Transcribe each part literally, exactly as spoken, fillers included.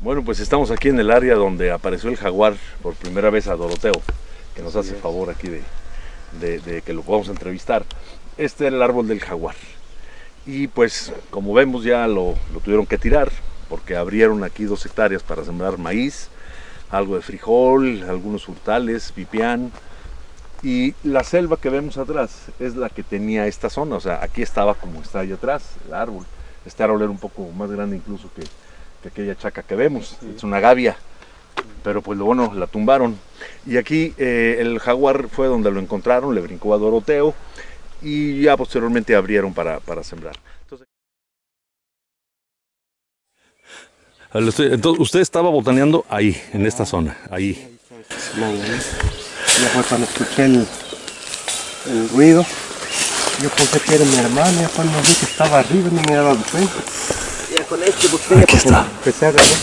Bueno, pues estamos aquí en el área donde apareció el jaguar por primera vez a Doroteo, que nos hace favor aquí de, de, de que lo podamos entrevistar. Este es el árbol del jaguar. Y pues como vemos ya lo, lo tuvieron que tirar porque abrieron aquí dos hectáreas para sembrar maíz, algo de frijol, algunos frutales, pipián. Y la selva que vemos atrás es la que tenía esta zona, o sea, aquí estaba como está allá atrás, el árbol. Este árbol era un poco más grande incluso que, que aquella chaca que vemos, sí. Es una gavia, pero pues lo bueno, la tumbaron. Y aquí eh, el jaguar fue donde lo encontraron, le brincó a Doroteo y ya posteriormente abrieron para, para sembrar. Entonces, Entonces, usted estaba botaneando ahí, en esta zona, ahí. Ya fue cuando escuché el, el ruido, yo pensé que era mi hermano, ya cuando vi que estaba arriba no me daba cuenta. Ya con este botella aquí está. Empecé a agarrar.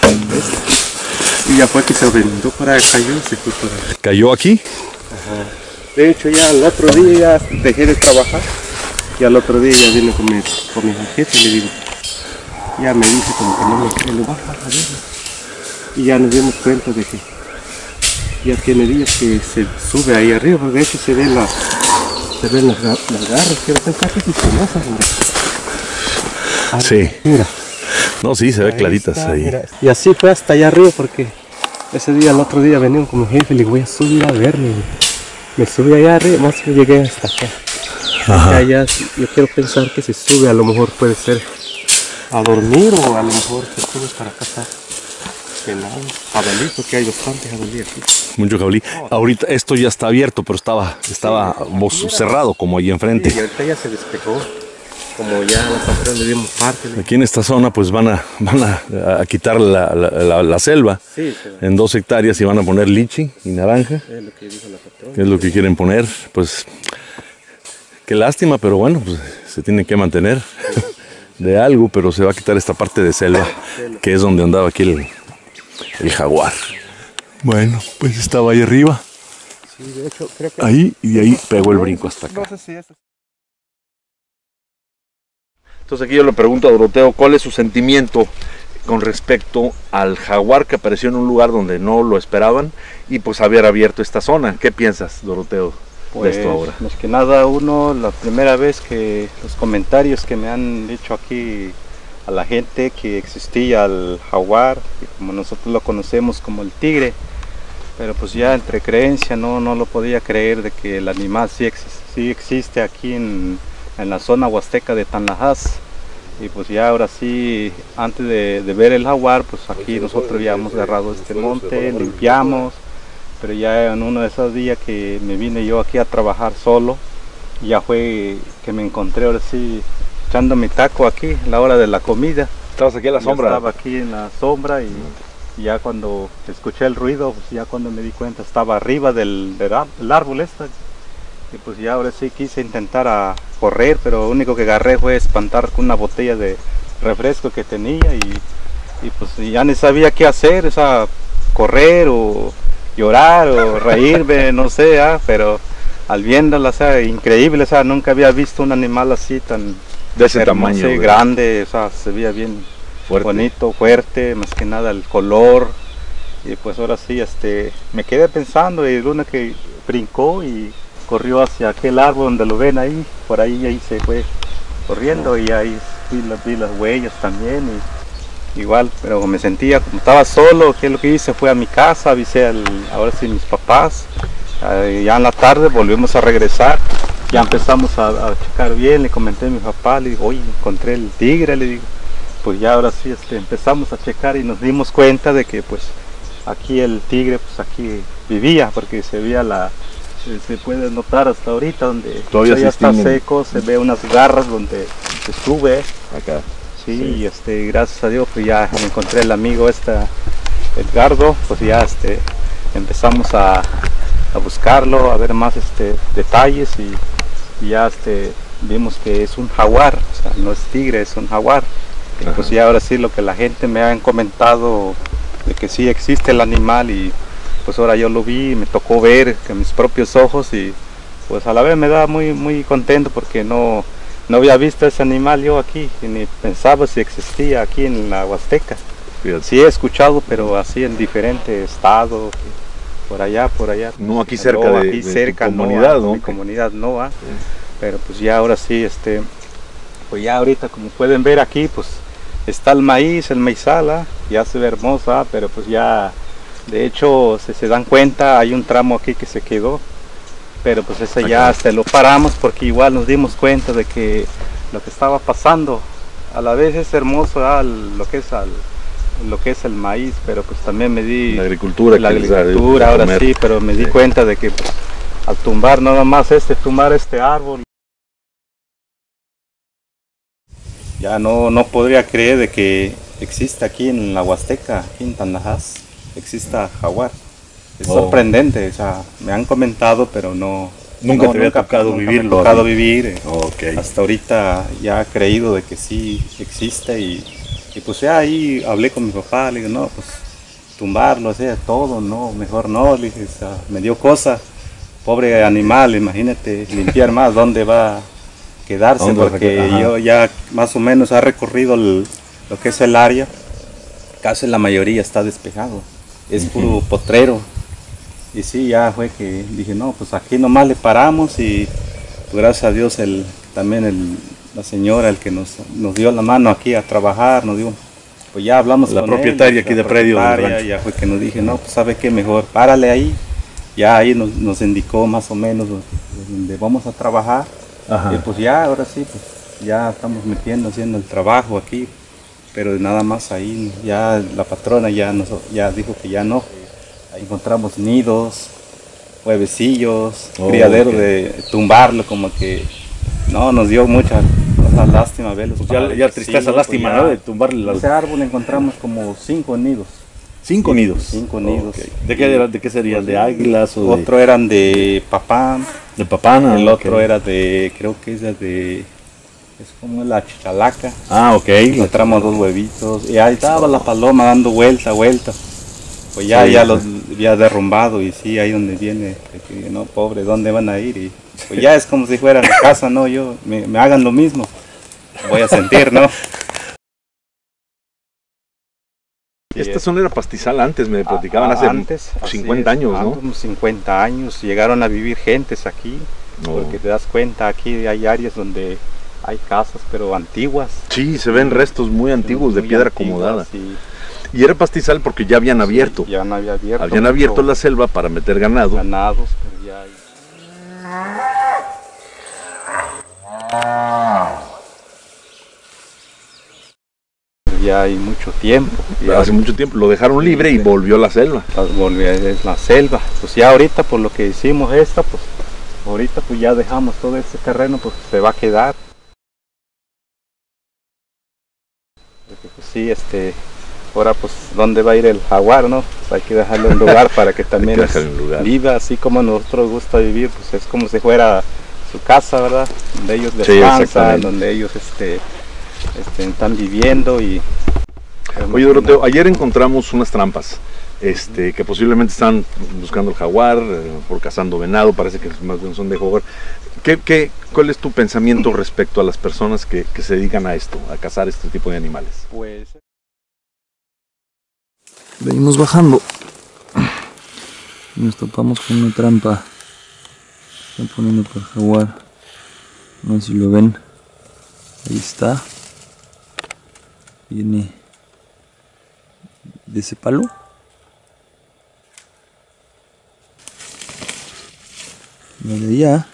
Y ya fue que se brindó para cayó, se fue por ahí. ¿Cayó aquí? Ajá. De hecho ya el otro día ya dejé de trabajar y al otro día ya vine con mi, con mi jefe y le digo, ya me dice como que no me quiere, lo baja a ver. Y ya nos dimos cuenta de que ya tiene días que se sube ahí arriba, porque de hecho se ven las, se ven las, las garras, quiero pensar que es sinuosas. Ah, sí. Mira. No, sí, se ve ahí claritas está, ahí. Mira. Y así fue hasta allá arriba, porque ese día, el otro día venimos con mi jefe y le digo, voy a subir a verme. Me subí allá arriba, más que llegué hasta acá. Ajá. Allá, yo quiero pensar que se sube, a lo mejor puede ser a dormir o a lo mejor se sube para cazar jabalí, porque hay bastante jabalí aquí. Mucho jabalí. Ahorita esto ya está abierto, pero estaba, estaba sí, cerrado como ahí enfrente. Sí, y ahorita ya se despejó, como ya nosotros le dimos parte. Aquí en esta zona pues van a, van a, a quitar la, la, la, la selva sí, sí. En dos hectáreas y van a poner lichi y naranja. Es lo que dijo la patrona. Que es lo que quieren poner. Pues qué lástima, pero bueno, pues se tiene que mantener sí. De algo, pero se va a quitar esta parte de selva, que es donde andaba aquí el... el jaguar. Bueno, pues estaba ahí arriba. Sí, de hecho, creo que ahí y de ahí pegó el brinco hasta acá. No sé si eso. Entonces aquí yo le pregunto a Doroteo cuál es su sentimiento con respecto al jaguar que apareció en un lugar donde no lo esperaban y pues haber abierto esta zona. ¿Qué piensas, Doroteo, pues, de esto ahora? Más que nada, uno, la primera vez que los comentarios que me han dicho aquí a la gente que existía el jaguar, que como nosotros lo conocemos como el tigre, pero pues ya entre creencia no, no lo podía creer de que el animal sí, existe, sí existe aquí en, en la zona huasteca de Tanlajas. Y pues ya ahora sí, antes de, de ver el jaguar, pues aquí nosotros ya hemos agarrado este monte, limpiamos, pero ya en uno de esos días que me vine yo aquí a trabajar solo, ya fue que me encontré ahora sí echando mi taco aquí a la hora de la comida. ¿Estabas aquí en la sombra? Yo estaba aquí en la sombra y, y ya cuando escuché el ruido, pues ya cuando me di cuenta estaba arriba del, del árbol este. Y pues ya ahora sí quise intentar a correr, pero lo único que agarré fue espantar con una botella de refresco que tenía y, y pues ya ni sabía qué hacer, o sea, correr o llorar o reírme, no sé, ¿eh? Pero al viéndola, o sea, increíble, o sea, nunca había visto un animal así tan de ese tamaño, sí, grande, o sea, se veía bien fuerte. Bonito, fuerte, más que nada el color. Y pues ahora sí, este, me quedé pensando y uno que brincó y corrió hacia aquel árbol donde lo ven ahí, por ahí ahí se fue corriendo y ahí vi, vi las huellas también y igual, pero me sentía como estaba solo, que lo que hice fue a mi casa, avisé al, ahora sí mis papás, eh, ya en la tarde volvimos a regresar. Ya empezamos a, a checar bien, le comenté a mi papá, le digo, oye, encontré el tigre, le digo, pues ya ahora sí este, empezamos a checar y nos dimos cuenta de que pues aquí el tigre pues aquí vivía, porque se veía la, se, se puede notar hasta ahorita donde todavía ya está seco, se ve unas garras donde se sube acá, sí, sí. Y este, gracias a Dios pues ya encontré el amigo esta, Edgardo, pues ya este, empezamos a, a buscarlo, a ver más este, detalles y y ya este, vimos que es un jaguar, o sea, no es tigre, es un jaguar. Y pues ya ahora sí lo que la gente me ha comentado de que sí existe el animal y pues ahora yo lo vi, me tocó ver con mis propios ojos y pues a la vez me da muy muy contento porque no, no había visto ese animal yo aquí y ni pensaba si existía aquí en la Huasteca. Fíjate. Sí he escuchado, pero así en diferentes estados, por allá, por allá. No aquí cerca no, de, aquí de cerca, tu comunidad, no, ¿no? Mi comunidad no, ¿ah? Sí. Pero pues ya ahora sí, este, pues ya ahorita como pueden ver aquí, pues está el maíz, el maizal, ¿ah? Ya se ve hermoso, ¿ah? Pero pues ya, de hecho, si se dan cuenta, hay un tramo aquí que se quedó, pero pues ese okay. ya hasta lo paramos porque igual nos dimos cuenta de que lo que estaba pasando, a la vez es hermoso, ¿ah? Lo que es al lo que es el maíz, pero pues también me di la agricultura, la agricultura ahora comer. sí, pero me di sí. cuenta de que pues, al tumbar nada más este, tumbar este árbol, ya no, no podría creer de que existe aquí en la Huasteca, aquí en Tanajás, exista jaguar. Es oh. sorprendente, o sea, me han comentado, pero no... Nunca no, te había nunca, tocado nunca vivirlo. Me ha tocado vivir. Okay. Hasta ahorita ya he creído de que sí existe y, y pues ya ahí hablé con mi papá, le digo, no, pues tumbarlo, o sea, todo, no, mejor no, le dije, o sea, me dio cosa, pobre animal, imagínate, limpiar más, ¿dónde va a quedarse? Porque yo ya más o menos ha recorrido el, lo que es el área, casi la mayoría está despejado, es uh-huh. puro potrero. Y sí, ya fue que dije, no, pues aquí nomás le paramos y pues, gracias a Dios el, también el, la señora, el que nos, nos dio la mano aquí a trabajar, nos dio, pues ya hablamos la con propietaria él, aquí de predio. Ya fue que nos dije, no, pues sabe qué, mejor párale ahí. Ya ahí nos, nos indicó más o menos donde vamos a trabajar. Ajá. Y pues ya, ahora sí, pues ya estamos metiendo, haciendo el trabajo aquí. Pero nada más ahí, ya la patrona ya, nos, ya dijo que ya no. Encontramos nidos, huevecillos, oh, criadero okay. de tumbarlo, como que no, nos dio mucha o sea, lástima verlos. Pues ya, ya tristeza, sí, lástima, pues ya, ¿no? De tumbarle la... Ese árbol encontramos como cinco nidos. ¿Cinco sí, nidos? Cinco nidos. Okay. ¿De qué, de, de qué serían? ¿De águilas? O otro de... eran de papán. ¿De papán? El okay. otro era de, creo que es de... Es como la chichalaca. Ah, ok. Encontramos dos huevitos. Y ahí estaba la paloma dando vuelta, vuelta. Pues ya, sí, ya los había derrumbado y sí, ahí donde viene, que, no, pobre, ¿dónde van a ir? Y pues ya es como si fuera mi casa, ¿no? Yo, me, me hagan lo mismo, voy a sentir, ¿no? Esta zona era pastizal antes, me platicaban, hace antes, cincuenta años, ¿no? Unos cincuenta años, llegaron a vivir gentes aquí, oh. porque te das cuenta, aquí hay áreas donde hay casas, pero antiguas. Sí, se ven restos muy antiguos muy de piedra antiguas, acomodada. Y, Y era pastizal porque ya habían abierto. Sí, ya no había abierto. Habían abierto la selva para meter ganado. Ganados, pero ya hay... Ya hay mucho tiempo. Ya hace mucho tiempo lo dejaron libre y volvió a la selva. Volvió a la selva. Pues ya ahorita por lo que hicimos esta, pues ahorita pues ya dejamos todo este terreno, pues se va a quedar. Porque, pues, sí, este... Ahora pues, ¿dónde va a ir el jaguar, no? Pues hay que dejarle un lugar para que también es, lugar. viva, así como a nosotros gusta vivir, pues es como si fuera su casa, ¿verdad? Donde ellos descansan, sí, donde ellos este, este, están viviendo y... Oye, Doroteo, ayer encontramos unas trampas, este, que posiblemente están buscando el jaguar, eh, por cazando venado, parece que más bien son de jaguar. ¿Qué, qué, ¿Cuál es tu pensamiento respecto a las personas que, que se dedican a esto, a cazar este tipo de animales? Pues... Venimos bajando y nos topamos con una trampa. Están poniendo por jaguar. No sé si lo ven. Ahí está. Viene de ese palo. La de allá.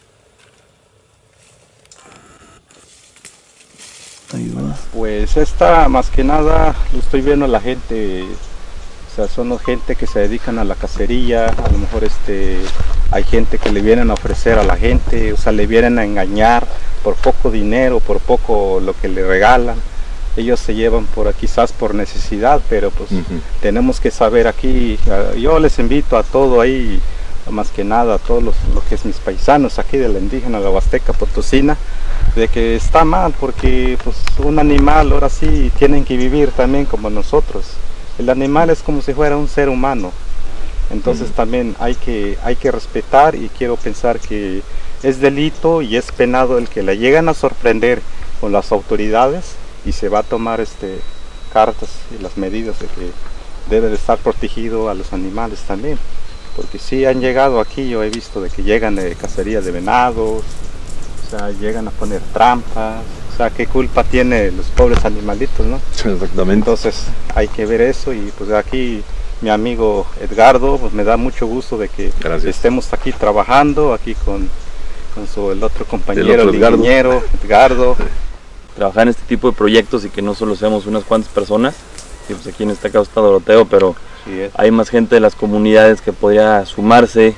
Ahí va. Pues esta más que nada lo estoy viendo a la gente. O sea, son gente que se dedican a la cacería, a lo mejor este, hay gente que le vienen a ofrecer a la gente, o sea, le vienen a engañar por poco dinero, por poco lo que le regalan. Ellos se llevan por quizás por necesidad, pero pues uh-huh. tenemos que saber aquí, yo les invito a todo ahí, más que nada a todos los, lo que es mis paisanos aquí de la indígena, la Huasteca Potosina, de que está mal porque pues un animal ahora sí tienen que vivir también como nosotros. El animal es como si fuera un ser humano, entonces uh-huh. también hay que, hay que respetar y quiero pensar que es delito y es penado el que le llegan a sorprender con las autoridades y se va a tomar este cartas y las medidas de que debe de estar protegido a los animales también. Porque sí han llegado aquí, yo he visto de que llegan de cacería de venados, o sea, llegan a poner trampas, o sea, ¿qué culpa tiene los pobres animalitos, no? Exactamente. Entonces hay que ver eso y pues aquí mi amigo Edgardo, pues me da mucho gusto de que Gracias. estemos aquí trabajando, aquí con, con su, el otro compañero, el, otro el Edgardo. ingeniero Edgardo. Trabajar en este tipo de proyectos y que no solo seamos unas cuantas personas, que pues aquí en este caso está Doroteo, pero Sí, es. hay más gente de las comunidades que podría sumarse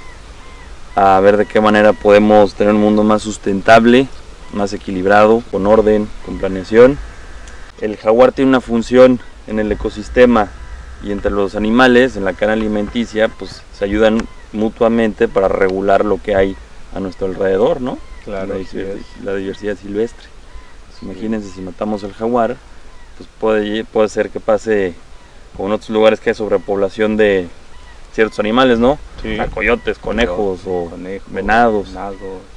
a ver de qué manera podemos tener un mundo más sustentable, más equilibrado, con orden, con planeación. El jaguar tiene una función en el ecosistema y entre los animales, en la cadena alimenticia, pues se ayudan mutuamente para regular lo que hay a nuestro alrededor, ¿no? Claro, la, así diversidad, es. la diversidad silvestre. Pues imagínense si matamos al jaguar, pues puede, puede ser que pase como en otros lugares que hay sobrepoblación de ciertos animales, ¿no? Sí. A coyotes, conejos o Conejos, venados. venados.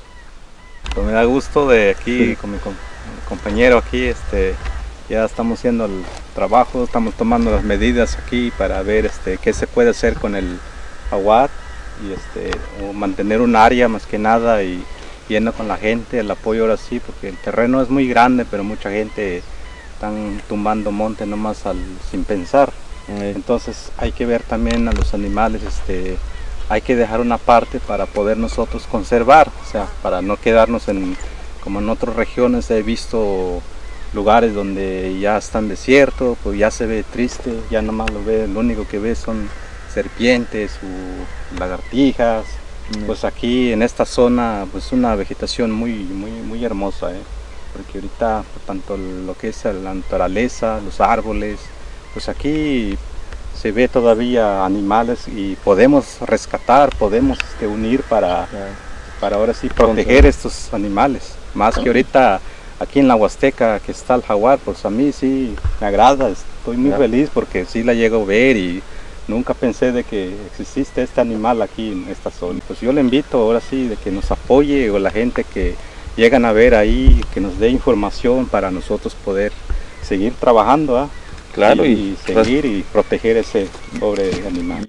Pues me da gusto de aquí con mi com- compañero aquí, este, ya estamos haciendo el trabajo, estamos tomando las medidas aquí para ver este, qué se puede hacer con el jaguar y este, o mantener un área más que nada y yendo con la gente, el apoyo ahora sí, porque el terreno es muy grande, pero mucha gente están tumbando monte nomás al, sin pensar. Entonces hay que ver también a los animales, este, hay que dejar una parte para poder nosotros conservar, o sea, para no quedarnos en, como en otras regiones he visto lugares donde ya están desiertos, pues ya se ve triste, ya nomás lo ve, lo único que ve son serpientes o lagartijas. Mm. Pues aquí en esta zona pues una vegetación muy, muy, muy hermosa, ¿eh? Porque ahorita tanto lo que es la naturaleza, los árboles, pues aquí se ve todavía animales y podemos rescatar, podemos este, unir para, para ahora sí proteger estos animales. Más que ahorita aquí en la Huasteca que está el jaguar, pues a mí sí me agrada, estoy muy feliz porque sí la llego a ver y nunca pensé de que existe este animal aquí en esta zona. Pues yo le invito ahora sí de que nos apoye o la gente que llegan a ver ahí, que nos dé información para nosotros poder seguir trabajando, ¿eh? Claro, y, y, y seguir y proteger ese pobre animal.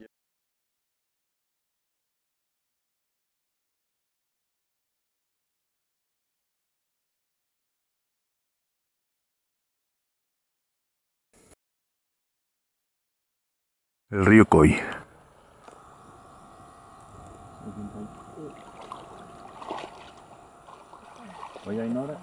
El río Coy. Oye, Ainora.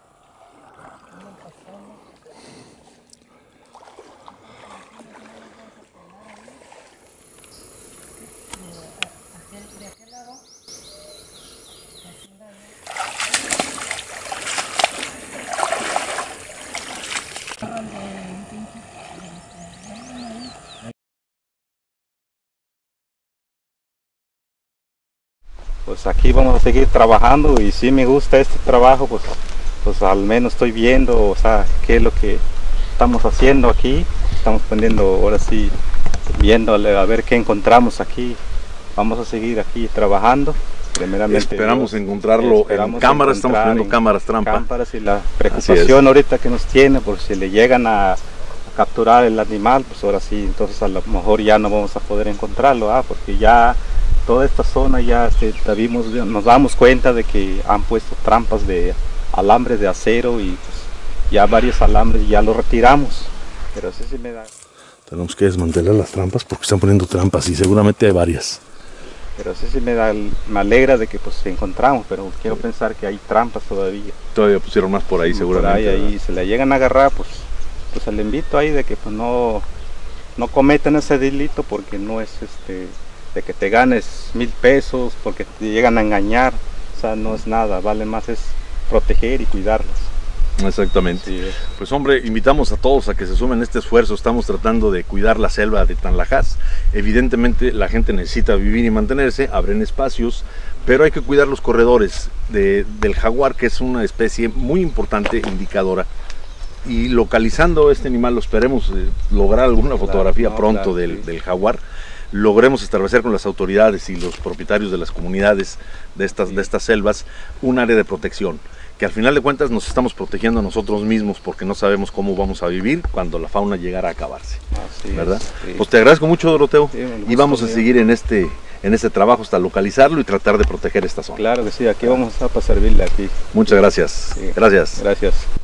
Pues aquí vamos a seguir trabajando y si me gusta este trabajo, pues, pues al menos estoy viendo, o sea, qué es lo que estamos haciendo aquí. Estamos poniendo, ahora sí, viendo a ver qué encontramos aquí. Vamos a seguir aquí trabajando. Primeramente, esperamos Dios, encontrarlo esperamos en cámaras, estamos poniendo en cámaras trampa. Cámaras y la preocupación ahorita que nos tiene, por si le llegan a, a capturar el animal, pues ahora sí, entonces a lo mejor ya no vamos a poder encontrarlo, ¿ah? Porque ya toda esta zona ya este, vimos, nos damos cuenta de que han puesto trampas de alambres de acero y pues, ya varios alambres ya los retiramos, pero eso sí me da. Tenemos que desmantelar las trampas porque están poniendo trampas y seguramente hay varias. Pero eso sí me, da, me alegra de que pues encontramos, pero quiero pensar que hay trampas todavía. Todavía pusieron más por ahí, seguramente. Por ahí, ahí se la llegan a agarrar, pues, pues le invito ahí de que pues no, no cometan ese delito porque no es este de que te ganes mil pesos, porque te llegan a engañar, o sea, no es nada, vale más es proteger y cuidarlas. Exactamente. Sí, es. Pues hombre, invitamos a todos a que se sumen a este esfuerzo. Estamos tratando de cuidar la selva de Tanlajas. Evidentemente la gente necesita vivir y mantenerse, abren espacios, pero hay que cuidar los corredores de, del jaguar, que es una especie muy importante, indicadora. Y localizando este animal, lo esperemos eh, lograr alguna fotografía Claro, no, pronto claro, del, sí. del jaguar. Logremos establecer con las autoridades y los propietarios de las comunidades de estas, Sí. de estas selvas un área de protección. que al final de cuentas nos estamos protegiendo a nosotros mismos porque no sabemos cómo vamos a vivir cuando la fauna llegara a acabarse. Así ¿Verdad? es, sí. Pues te agradezco mucho, Doroteo, Sí, un y vamos a gusto, seguir en este, en este trabajo hasta localizarlo y tratar de proteger esta zona. Claro que sí, aquí vamos a estar para servirle aquí. Muchas gracias. Sí. Gracias. Gracias.